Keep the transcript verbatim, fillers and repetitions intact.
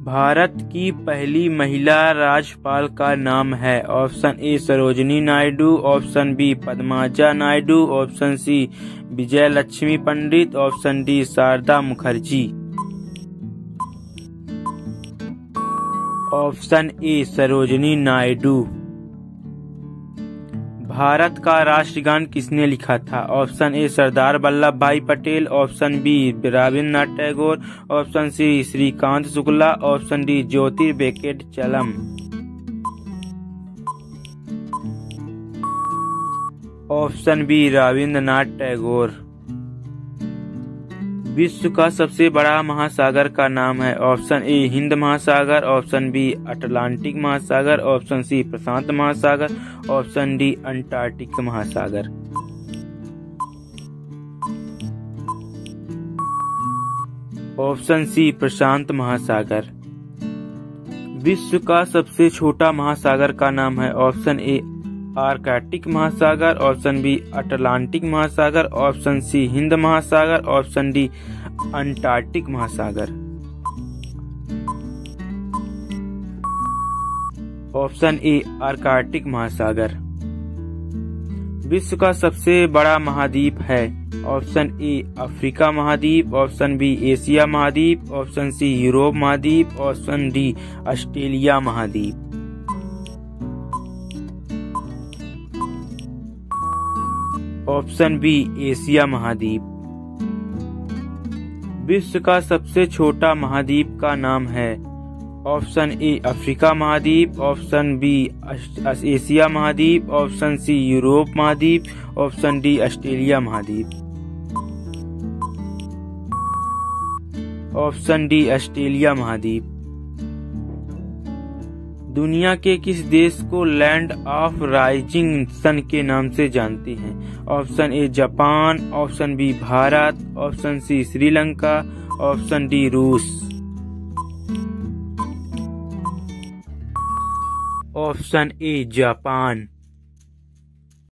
भारत की पहली महिला राज्यपाल का नाम है। Option A Sarojini Naidu, option B Padmaja Naidu, option C Vijay Lakshmi Pandit, option D Sharda Mukherjee. Option A Sarojini Naidu. Bharat का राष्ट्रगान किसने लिखा था? Option A Sardar Vallabhbhai Patel, option B Rabindranath Tagore, option C Shrikant Shukla, option D Jyoti Venkatachalam. Option B Rabindranath Tagore. विश्व का सबसे बड़ा महासागर का नाम है। ऑप्शन ए हिंद महासागर, ऑप्शन बी अटलांटिक महासागर, ऑप्शन सी प्रशांत महासागर, ऑप्शन डी अंटार्कटिक महासागर। ऑप्शन सी प्रशांत महासागर। विश्व का सबसे छोटा महासागर का नाम है। ऑप्शन ए आर्कटिक महासागर, ऑप्शन बी अटलांटिक महासागर, ऑप्शन सी हिंद महासागर, ऑप्शन डी अंटार्कटिक महासागर। ऑप्शन ए आर्कटिक महासागर। विश्व का सबसे बड़ा महाद्वीप है। ऑप्शन ए अफ्रीका महाद्वीप, ऑप्शन बी एशिया महाद्वीप, ऑप्शन सी यूरोप महाद्वीप, ऑप्शन डी ऑस्ट्रेलिया महाद्वीप। ऑप्शन बी एशिया महाद्वीप। विश्व का सबसे छोटा महाद्वीप का नाम है। ऑप्शन ए अफ्रीका महाद्वीप, ऑप्शन बी एशिया महाद्वीप, ऑप्शन सी यूरोप महाद्वीप, ऑप्शन डी ऑस्ट्रेलिया महाद्वीप। ऑप्शन डी ऑस्ट्रेलिया महाद्वीप। दुनिया के किस देश को लैंड ऑफ राइजिंग सन के नाम से जानते हैं? Option A Japan, option B Bharat, option C Sri Lanka, option D रूस। Option A Japan.